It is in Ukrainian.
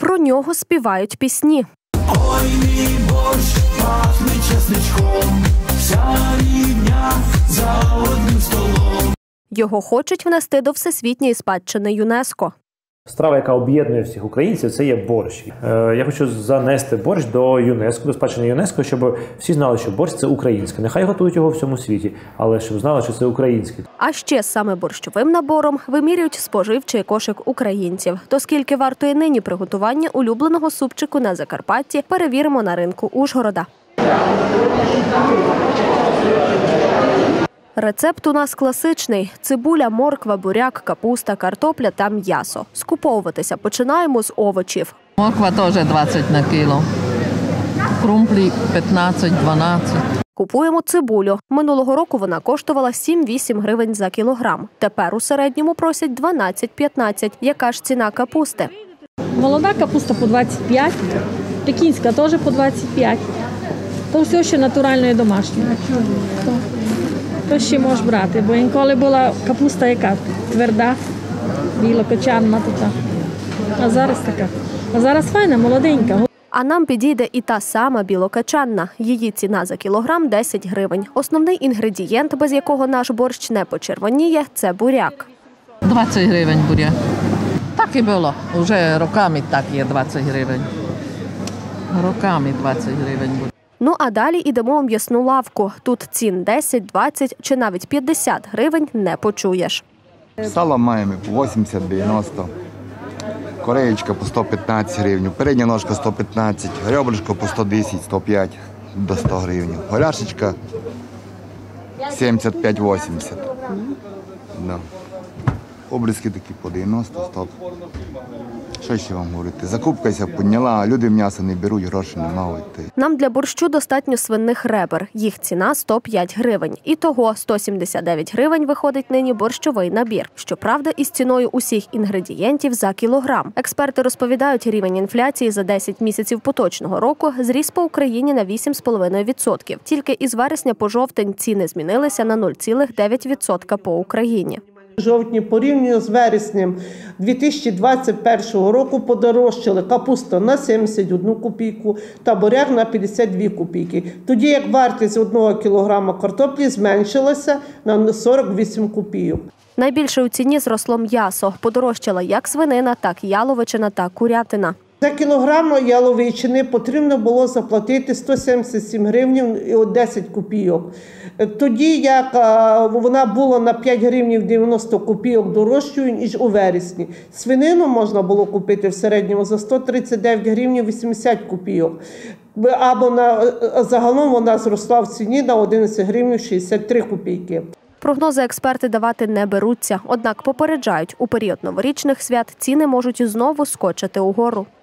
Про нього співають пісні. Ой, мій борщ пахне чесничком, вся рідня за одним столом. Його хочуть внести до Всесвітньої спадщини ЮНЕСКО. Страва, яка об'єднує всіх українців, це є борщ. Я хочу занести борщ до ЮНЕСКО, до спадщини ЮНЕСКО, щоб всі знали, що борщ – це українське. Нехай готують його в всьому світі, але щоб знали, що це українське. А ще саме борщовим набором вимірюють споживчий кошик українців. То скільки вартує нині приготування улюбленого супчику на Закарпатті, перевіримо на ринку Ужгорода. Рецепт у нас класичний – цибуля, морква, буряк, капуста, картопля та м'ясо. Скуповуватися починаємо з овочів. Морква теж 20 на кіло, крумплі 15-12. Купуємо цибулю. Минулого року вона коштувала 7-8 гривень за кілограм. Тепер у середньому просять 12-15. Яка ж ціна капусти? Молода капуста по 25, пекінська теж по 25. То все ще натуральне і домашнє. То ще можеш брати, бо інколи була капуста яка тверда, білокочанна така. А зараз така. А зараз файна, молоденька. А нам підійде і та сама білокачанна. Її ціна за кілограм – 10 гривень. Основний інгредієнт, без якого наш борщ не почервоніє – це буряк. 20 гривень буряк. Так і було. Уже роками так є 20 гривень. Роками 20 гривень буряк. Ну а далі йдемо в м'ясну лавку. Тут цін 10, 20 чи навіть 50 гривень не почуєш. Сало маємо по 80-90, кореєчка по 115 гривень, передня ножка 115, ребрышко по 110-105 до 100 гривень, голяшечка 75-80. Да. Обрізки такі по 90-100. Що ще вам говорити? Закупкася підняла, а люди м'ясо не беруть, гроші не мають. Нам для борщу достатньо свиних ребер. Їх ціна – 105 гривень. Ітого 179 гривень виходить нині борщовий набір. Щоправда, із ціною усіх інгредієнтів за кілограм. Експерти розповідають, рівень інфляції за 10 місяців поточного року зріс по Україні на 8,5%. Тільки із вересня по жовтень ціни змінилися на 0,9% по Україні. В жовтні порівняно з вереснем 2021 року подорожчали капуста на 71 копійку та буряк на 52 копійки. Тоді як вартість 1 кілограма картоплі зменшилася на 48 копійок. Найбільше у ціні зросло м'ясо. Подорожчала як свинина, так і яловичина та курятина. За кілограм яловичини потрібно було заплатити 177 гривень і 10 копійок. Тоді як вона була на 5 гривень 90 копійок дорожчою, ніж у вересні. Свинину можна було купити в середньому за 139 гривень 80 копійок. Або загалом вона зросла в ціні на 11 гривень 63 копійки. Прогнози експерти давати не беруться. Однак попереджають, у період новорічних свят ціни можуть знову скочити угору.